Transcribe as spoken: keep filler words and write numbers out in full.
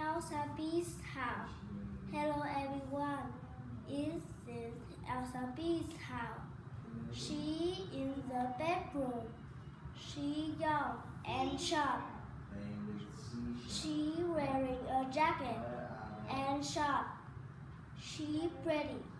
Elsa B's house. Hello everyone, this is Elsa B's house. She in the bedroom. She young and short. She wearing a jacket and short. She pretty.